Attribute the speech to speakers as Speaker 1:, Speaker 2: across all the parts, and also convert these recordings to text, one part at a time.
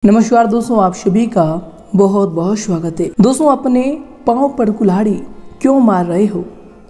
Speaker 1: नमस्कार दोस्तों, आप सभी का बहुत बहुत स्वागत है। दोस्तों, अपने पांव पर कुल्हाड़ी क्यों मार रहे हो?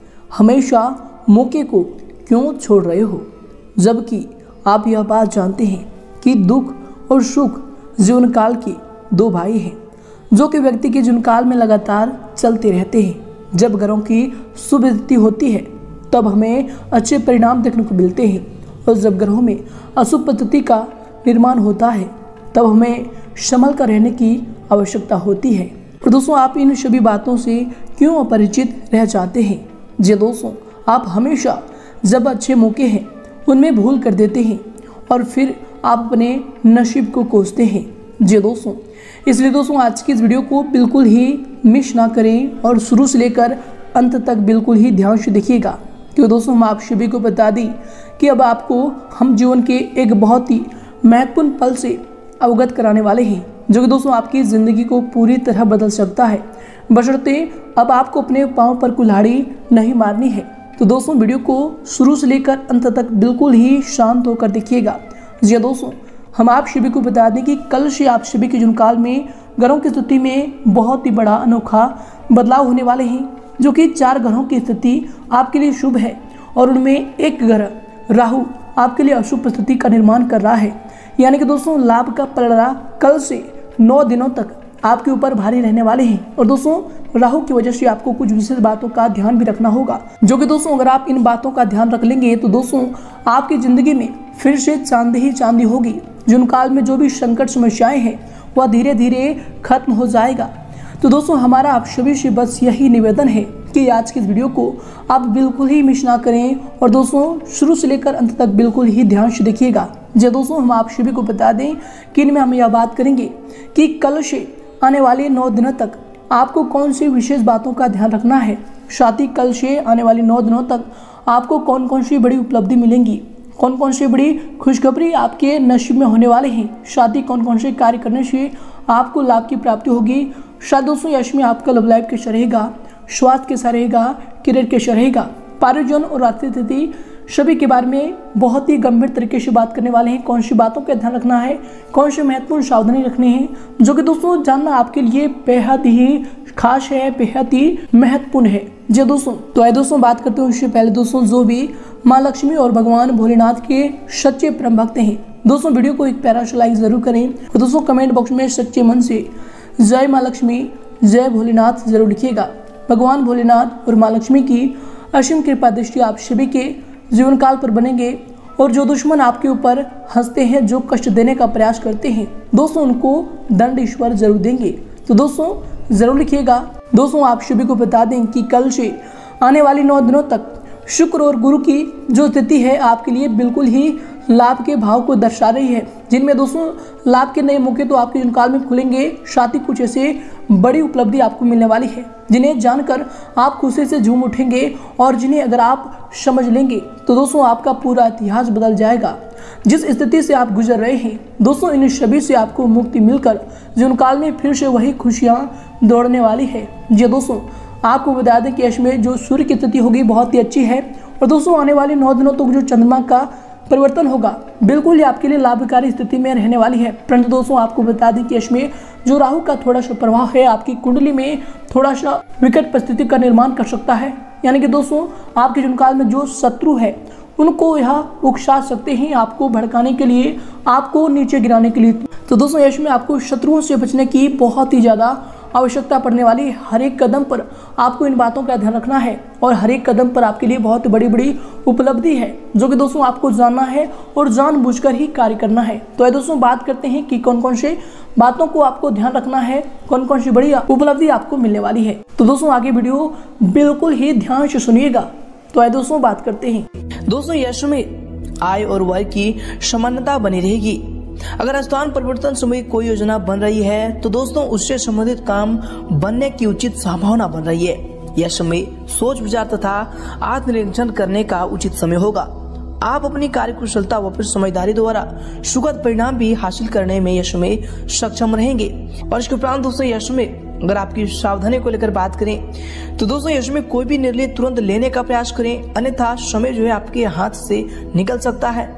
Speaker 1: हमेशा मौके को क्यों छोड़ रहे हो? जबकि आप यह बात जानते हैं कि दुख और सुख जीवन काल के दो भाई हैं, जो कि व्यक्ति के जीवन काल में लगातार चलते रहते हैं। जब घरों की शुभ स्थिति होती है तब हमें अच्छे परिणाम देखने को मिलते हैं, और जब ग्रहों में अशुभ परिस्थिति का निर्माण होता है तब हमें संभल कर रहने की आवश्यकता होती है। और दोस्तों, आप इन सभी बातों से क्यों अपरिचित रह जाते हैं? जी दोस्तों, आप हमेशा जब अच्छे मौके हैं उनमें भूल कर देते हैं और फिर आप अपने नसीब को कोसते हैं। जी दोस्तों, इसलिए दोस्तों आज की इस वीडियो को बिल्कुल ही मिस ना करें और शुरू से लेकर अंत तक बिल्कुल ही ध्यान से देखिएगा, क्योंकि दोस्तों हम आप सभी को बता दें कि अब आपको हम जीवन के एक बहुत ही महत्वपूर्ण पल से अवगत कराने वाले हैं, जो कि दोस्तों आपकी ज़िंदगी को पूरी तरह बदल सकता है, बशर्ते अब आपको अपने पाँव पर कुल्हाड़ी नहीं मारनी है। तो दोस्तों वीडियो को शुरू से लेकर अंत तक बिल्कुल ही शांत होकर देखिएगा। जी दोस्तों, हम आप सभी को बता दें कि कल से आप सभी के जीवन काल में ग्रहों की स्थिति में बहुत ही बड़ा अनोखा बदलाव होने वाले हैं, जो कि 4 ग्रहों की स्थिति आपके लिए शुभ है और उनमें एक ग्रह राहु आपके लिए अशुभ स्थिति का निर्माण कर रहा है। यानी कि दोस्तों लाभ का पलड़ा कल से 9 दिनों तक आपके ऊपर भारी रहने वाले हैं। और दोस्तों राहु की वजह से आपको कुछ विशेष बातों का ध्यान भी रखना होगा, जो कि दोस्तों अगर आप इन बातों का ध्यान रख लेंगे तो दोस्तों आपकी ज़िंदगी में फिर से चांदी ही चांदी होगी। जीवन काल में जो भी संकट समस्याएं हैं वह धीरे धीरे खत्म हो जाएगा। तो दोस्तों हमारा आप सभी से बस यही निवेदन है कि आज की इस वीडियो को आप बिल्कुल ही मिस ना करें और दोस्तों शुरू से लेकर अंत तक बिल्कुल ही ध्यान से देखिएगा। जी दोस्तों, हम आप सभी को बता दें कि इनमें हम यह बात करेंगे कि कल से आने वाले 9 दिनों तक आपको कौन सी विशेष बातों का ध्यान रखना है। साथ ही कल से आने वाले 9 दिनों तक आपको कौन कौन सी बड़ी उपलब्धि मिलेंगी, कौन कौन सी बड़ी खुशखबरी आपके नसीब में होने वाले हैं, साथ ही कौन कौन से कार्य करने से आपको लाभ की प्राप्ति होगी। साथ दोस्तों यश में आपका लव लाइफ कैसा रहेगा, स्वास्थ्य कैसा रहेगा, करियर कैसा रहेगा, पारिजन और आर्थिक स्थिति सभी के बारे में बहुत ही गंभीर तरीके से बात करने वाले हैं। कौन सी बातों का ध्यान रखना है, कौन सी महत्वपूर्ण सावधानी रखनी है, जो कि दोस्तों जानना आपके लिए बेहद ही खास है, बेहद ही महत्वपूर्ण है। जी दोस्तों, तो आइए दोस्तों बात करते हैं उससे पहले दोस्तों जो भी माँ लक्ष्मी और भगवान भोलेनाथ के सच्चे परम भक्त हैं दोस्तों वीडियो को एक प्यारा सा लाइक जरूर करें और दोस्तों कमेंट बॉक्स में सच्चे मन से जय माँ लक्ष्मी जय भोलेनाथ जरूर लिखिएगा। भगवान भोलेनाथ और माँ लक्ष्मी की असीम कृपा दृष्टि आप सभी के जीवन काल पर बनेंगे और जो दुश्मन आपके ऊपर हंसते हैं, जो कष्ट देने का प्रयास करते हैं दोस्तों, उनको दंड ईश्वर जरूर देंगे। तो दोस्तों जरूर लिखिएगा। दोस्तों आप सभी को बता दें कि कल से आने वाली 9 दिनों तक शुक्र और गुरु की जो स्थिति है आपके लिए बिल्कुल ही लाभ के भाव को दर्शा रही है, जिनमें दोस्तों लाभ के नए मौके तो आपके जीवन काल में खुलेंगे। साथ ही कुछ ऐसे बड़ी उपलब्धि आपको मिलने वाली है जिन्हें जानकर आप खुशी से झूम उठेंगे और जिन्हें अगर आप समझ लेंगे तो दोस्तों आपका पूरा इतिहास बदल जाएगा। जिस स्थिति से आप गुजर रहे हैं दोस्तों, इन सभी से आपको मुक्ति मिलकर जीवन काल में फिर से वही खुशियाँ दौड़ने वाली है। जी दोस्तों, आपको बता दें कि इसमें जो सूर्य की स्थिति होगी बहुत ही अच्छी है और दोस्तों आने वाले 9 दिनों तक जो चंद्रमा का परिवर्तन होगा बिल्कुल ही आपके लिए लाभकारी स्थिति में रहने वाली है। परंतु दोस्तों आपको बता दें कि इसमें जो राहु का थोड़ा सा प्रभाव है आपकी कुंडली में थोड़ा सा विकट परिस्थिति का निर्माण कर सकता है। यानी कि दोस्तों आपके जीवन काल में जो शत्रु है उनको यह उकसा सकते हैं आपको भड़काने के लिए, आपको नीचे गिराने के लिए। तो दोस्तों यश में आपको शत्रुओं से बचने की बहुत ही ज़्यादा आवश्यकता पड़ने वाली। हर एक कदम पर आपको इन बातों का ध्यान रखना है और हर एक कदम पर आपके लिए बहुत बड़ी बड़ी उपलब्धि है, जो कि दोस्तों आपको जानना है और जानबूझकर ही कार्य करना है। तो दोस्तों बात करते हैं कि कौन कौन से बातों को आपको ध्यान रखना है, कौन कौन सी बड़ी उपलब्धि आपको मिलने वाली है। तो दोस्तों आगे वीडियो बिल्कुल ही ध्यान से सुनिएगा। तो दोस्तों बात करते हैं दोस्तों यश में आय और व्यय की समानता बनी रहेगी। अगर स्थान परिवर्तन समय कोई योजना बन रही है तो दोस्तों उससे संबंधित काम बनने की उचित संभावना बन रही है। यह समय सोच विचार तथा आत्मनिरीक्षण करने का उचित समय होगा। आप अपनी कार्यकुशलता व समझदारी द्वारा सुखद परिणाम भी हासिल करने में यश में सक्षम रहेंगे। और इसके उपरांत दोस्तों यश में अगर आपकी सावधानी को लेकर बात करें तो दोस्तों यश में कोई भी निर्णय तुरंत लेने का प्रयास करें, अन्यथा समय जो है आपके हाथ से निकल सकता है।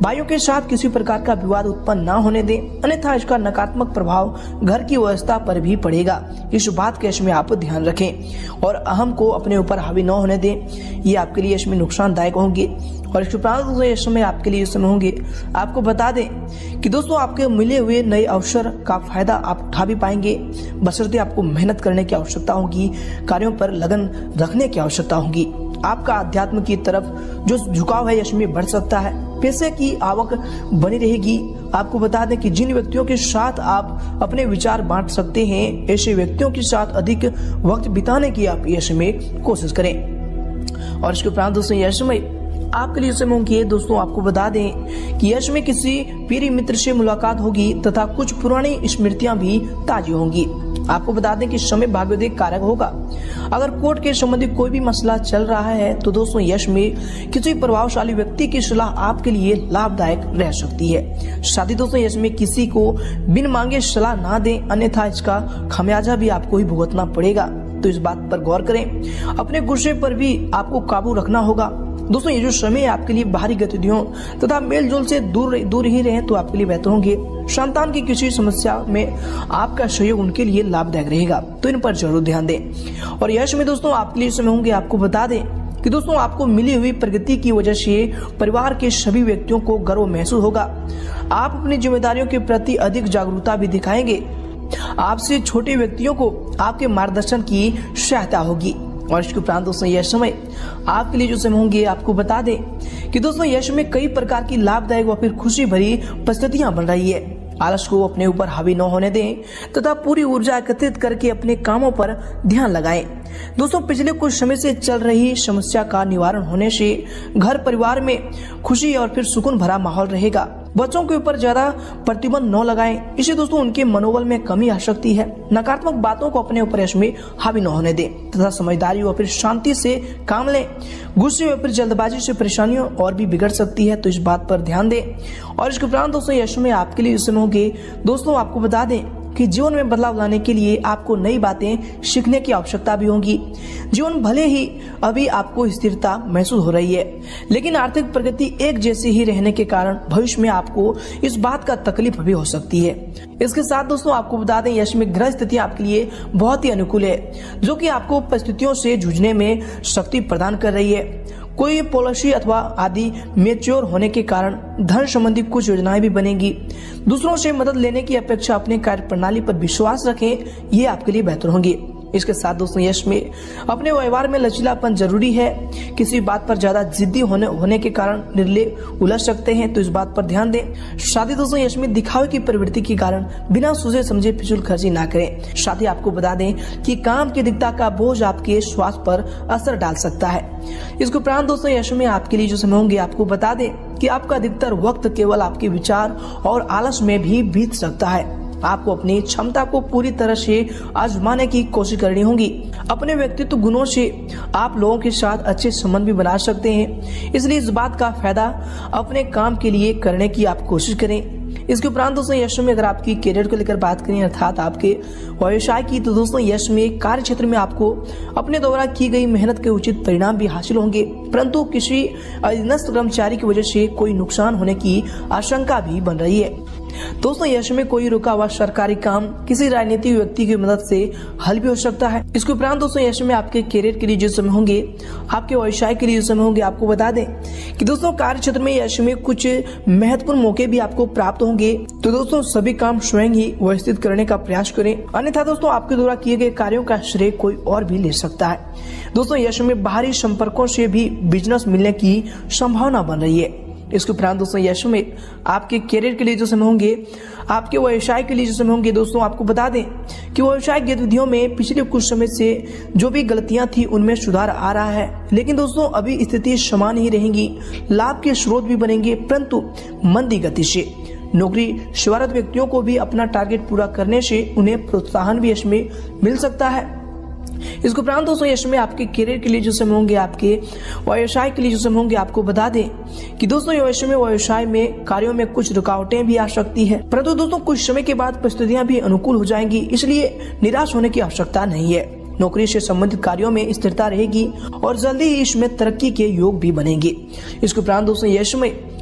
Speaker 1: भाइयों के साथ किसी प्रकार का विवाद उत्पन्न न होने दें, अन्यथा इसका नकारात्मक प्रभाव घर की व्यवस्था पर भी पड़ेगा। इस बात के इसमें आप ध्यान रखें और अहम को अपने ऊपर हावी न होने दें। ये आपके लिए इसमें नुकसानदायक होंगे। और इसके उपरांत इस समय आपके लिए इस समय होंगे, आपको बता दें कि दोस्तों आपके मिले हुए नए अवसर का फायदा आप उठा भी पाएंगे, बशर्ते आपको मेहनत करने की आवश्यकता होगी, कार्यों पर लगन रखने की आवश्यकता होगी। आपका अध्यात्म की तरफ जो झुकाव है इसमें बढ़ सकता है। पैसे की आवक बनी रहेगी। आपको बता दें कि जिन व्यक्तियों के साथ आप अपने विचार बांट सकते हैं, ऐसे व्यक्तियों के साथ अधिक वक्त बिताने की आप ये समय कोशिश करें। और इसके उपरांत दोस्तों यह समय आपके लिए समय होंगे। दोस्तों आपको बता दें कि यश में किसी प्रिय मित्र से मुलाकात होगी तथा कुछ पुरानी स्मृतियां भी ताजी होंगी। आपको बता दें कि समय भाग्योदय कारक होगा। अगर कोर्ट के संबंधी कोई भी मसला चल रहा है तो दोस्तों यश में किसी प्रभावशाली व्यक्ति की सलाह आपके लिए लाभदायक रह सकती है। साथ ही दोस्तों यश में किसी को बिन मांगे सलाह ना दें, अन्यथा इसका खमियाजा भी आपको ही भुगतना पड़ेगा। तो इस बात पर गौर करें। अपने गुस्से पर भी आपको काबू रखना होगा। दोस्तों ये जो समय आपके लिए बाहरी गतिविधियों तथा मेल जोल से दूर ही रहें तो आपके लिए बेहतर होंगे। संतान की किसी समस्या में आपका सहयोग उनके लिए लाभदायक रहेगा, तो इन पर जरूर ध्यान दें। और यश में दोस्तों आपके लिए समय होंगे। आपको बता दें कि दोस्तों आपको मिली हुई प्रगति की वजह से परिवार के सभी व्यक्तियों को गर्व महसूस होगा। आप अपनी जिम्मेदारियों के प्रति अधिक जागरूकता भी दिखाएंगे। आपसे छोटे व्यक्तियों को आपके मार्गदर्शन की सहायता होगी। और इसके उपरांत दोस्तों यह समय आपके लिए जो समय होंगे, आपको बता दें कि दोस्तों यश में कई प्रकार की लाभदायक व फिर खुशी भरी परिस्थितियां बन रही है। आलस को अपने ऊपर हावी न होने दें तथा पूरी ऊर्जा एकत्रित करके अपने कामों पर ध्यान लगाएं। दोस्तों पिछले कुछ समय से चल रही समस्या का निवारण होने से घर परिवार में खुशी और फिर सुकून भरा माहौल रहेगा। बच्चों के ऊपर ज्यादा प्रतिबंध न लगाएं, इससे दोस्तों उनके मनोबल में कमी आ सकती है। नकारात्मक बातों को अपने ऊपर इसमें हावी न होने दें तथा समझदारी और फिर शांति से काम लें। गुस्से और फिर जल्दबाजी से परेशानियों और भी बिगड़ सकती है, तो इस बात पर ध्यान दें। और इसके उपरांत दोस्तों यश में आपके लिए इस समय होंगे। दोस्तों आपको बता दें कि जीवन में बदलाव लाने के लिए आपको नई बातें सीखने की आवश्यकता भी होगी। जीवन भले ही अभी आपको स्थिरता महसूस हो रही है, लेकिन आर्थिक प्रगति एक जैसी ही रहने के कारण भविष्य में आपको इस बात का तकलीफ भी हो सकती है। इसके साथ दोस्तों आपको बता दें यश में ग्रह स्थिति आपके लिए बहुत ही अनुकूल है, जो कि आपको परिस्थितियों से जूझने में शक्ति प्रदान कर रही है। कोई पॉलिसी अथवा आदि मैच्योर होने के कारण धन संबंधी कुछ योजनाएं भी बनेंगी। दूसरों से मदद लेने की अपेक्षा अपने कार्य प्रणाली पर विश्वास रखें, ये आपके लिए बेहतर होंगे। इसके साथ दोस्तों यश में अपने व्यवहार में लचीलापन जरूरी है। किसी बात पर ज्यादा जिद्दी होने के कारण निर्णय उलझ सकते हैं, तो इस बात पर ध्यान दें। साथ ही दोस्तों यश में दिखावे की प्रवृत्ति के कारण बिना सोचे समझे फिजूल खर्ची ना करें। साथ ही आपको बता दें कि काम की अधिकता का बोझ आपके स्वास्थ्य पर असर डाल सकता है। इसके उपरांत दोस्तों यश में आपके लिए जो समय होंगे, आपको बता दें कि आपका अधिकतर वक्त केवल आपके विचार और आलस में भी बीत सकता है। आपको अपनी क्षमता को पूरी तरह से आजमाने की कोशिश करनी होगी। अपने व्यक्तित्व गुणों से आप लोगों के साथ अच्छे संबंध भी बना सकते हैं, इसलिए इस बात का फायदा अपने काम के लिए करने की आप कोशिश करें। इसके उपरांत दोस्तों यश में अगर आपकी करियर को लेकर बात करें, अर्थात आपके व्यवसाय की, तो दोस्तों यश में कार्य क्षेत्र में आपको अपने द्वारा की गई मेहनत के उचित परिणाम भी हासिल होंगे, परंतु किसी अधीनस्थ कर्मचारी की वजह से कोई नुकसान होने की आशंका भी बन रही है। दोस्तों यश में कोई रुका हुआ सरकारी काम किसी राजनीतिक व्यक्ति की मदद से हल भी हो सकता है। इसके उपरांत दोस्तों यश में आपके करियर के लिए जो समय होंगे, आपके व्यवसाय के लिए जो समय होंगे, आपको बता दें कि दोस्तों कार्य क्षेत्र में यश में कुछ महत्वपूर्ण मौके भी आपको प्राप्त होंगे। तो दोस्तों सभी काम स्वयं ही व्यवस्थित करने का प्रयास करें, अन्यथा दोस्तों आपके द्वारा किए गए कार्यों का श्रेय कोई और भी ले सकता है। दोस्तों यश में बाहरी संपर्कों से भी बिजनेस मिलने की संभावना बन रही है। इसके उपरांत दोस्तों यश में आपके करियर के लिए जो समय होंगे, आपके व्यवसाय के लिए जो समय होंगे, दोस्तों आपको बता दें कि व्यवसाय गतिविधियों में पिछले कुछ समय से जो भी गलतियां थी उनमें सुधार आ रहा है, लेकिन दोस्तों अभी स्थिति समान ही रहेंगी। लाभ के स्रोत भी बनेंगे, परंतु मंदी गति से। नौकरी सेवारत व्यक्तियों को भी अपना टारगेट पूरा करने से उन्हें प्रोत्साहन भी इसमें मिल सकता है। इसके उपरांत दोस्तों यश में आपके करियर के लिए जो समय होंगे, आपके व्यवसाय के लिए जो समय होंगे, आपको बता दें कि दोस्तों यश में व्यवसाय में कार्यों में कुछ रुकावटें भी आ सकती है, परंतु दोस्तों कुछ समय के बाद परिस्थितियां भी अनुकूल हो जाएंगी, इसलिए निराश होने की आवश्यकता नहीं है। नौकरी से संबंधित कार्यों में स्थिरता रहेगी और जल्दी ही इसमें तरक्की के योग भी बनेंगे। इसके उपरांत दोस्तों यश में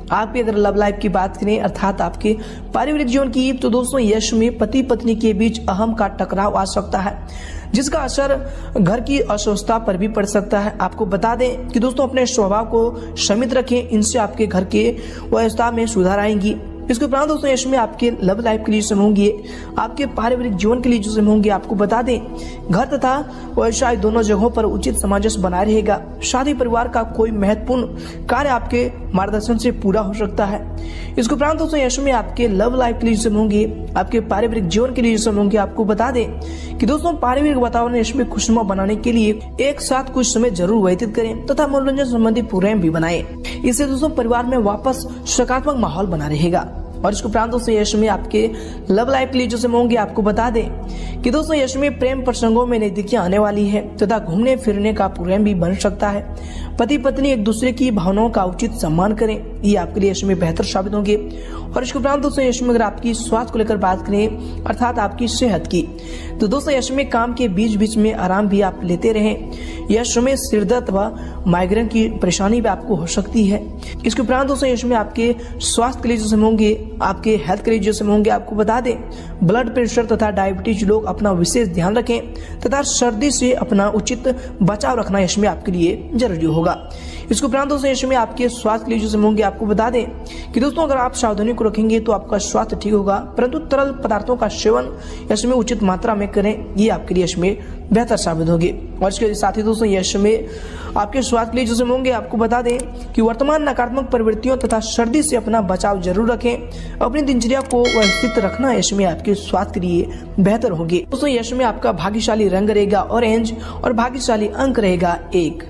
Speaker 1: आपकी अगर लव लाइफ की बात करें अर्थात आपके पारिवारिक जीवन की, तो दोस्तों यश में पति पत्नी के बीच अहम का टकराव आ सकता है, जिसका असर घर की अस्वस्थता पर भी पड़ सकता है। आपको बता दें कि दोस्तों अपने स्वभाव को संयमित रखें, इनसे आपके घर के व्यवस्था में सुधार आएंगी। इसके उपरांत दोस्तों यश में आपके लव लाइफ के लिए समय होंगे, आपके पारिवारिक जीवन के लिए जो समय होंगे, आपको बता दें घर तथा व्यवसाय दोनों जगहों पर उचित सामंजस्य बनाए रहेगा। शादी परिवार का कोई महत्वपूर्ण कार्य आपके मार्गदर्शन से पूरा हो सकता है। इसके उपरांत दोस्तों यश में आपके लव लाइफ के लिए जो समय होंगे, आपके पारिवारिक जीवन के लिए जो समय होंगे, आपको बता दें कि दोस्तों पारिवारिक वातावरण यश में खुशनुमा बनाने के लिए एक साथ कुछ समय जरूर व्यतीत करें तथा मनोरंजन संबंधी प्रोग्राम भी बनाएं। इससे दोस्तों परिवार में वापस सकारात्मक माहौल बना रहेगा। और इसके उपरांत दोस्तों यश में आपके लव लाइफ के लिए जो समय होंगे, आपको बता दें कि दोस्तों यश में प्रेम प्रसंगों में नजदीकियां आने वाली है तथा घूमने फिरने का प्रोग्राम भी बन सकता है। पति पत्नी एक दूसरे की भावनाओं का उचित सम्मान करें, ये आपके लिए यश में बेहतर साबित होंगे। और इसके उपरांत दोस्तों यश में अगर आपकी स्वास्थ्य को लेकर बात करें अर्थात आपकी सेहत की, तो दोस्तों यश में काम के बीच बीच में आराम भी आप लेते रहें। यश में सिर दर्द व माइग्रेन की परेशानी भी आपको हो सकती है। इसके उपरांत दोस्तों यश में आपके स्वास्थ्य के लिए जो समय होंगे, आपके हेल्थ के लिए जो समय होंगे, आपको बता दें ब्लड प्रेशर तथा डायबिटीज लोग अपना विशेष ध्यान रखें तथा सर्दी से अपना उचित बचाव रखना यश में आपके लिए जरूरी होगा। इसके उपरांत दोस्तों यश में आपके स्वास्थ्य के लिए जो समय होंगे, आपको बता दें कि दोस्तों अगर आप सावधानी को रखेंगे तो आपका स्वास्थ्य ठीक होगा, परंतु तरल पदार्थों का सेवन यश में उचित मात्रा में करें, ये आपके लिए यश में बेहतर साबित होगी। और इसके साथ ही दोस्तों यश में आपके स्वास्थ्य के लिए जो समय होंगे, आपको बता दें कि वर्तमान नकारात्मक प्रवृत्तियों तथा सर्दी से अपना बचाव जरूर रखें। अपनी दिनचर्या को व्यवस्थित रखना यश में आपके स्वास्थ्य के लिए बेहतर होगी। दोस्तों यश में आपका भाग्यशाली रंग रहेगा ऑरेंज और भाग्यशाली अंक रहेगा 1।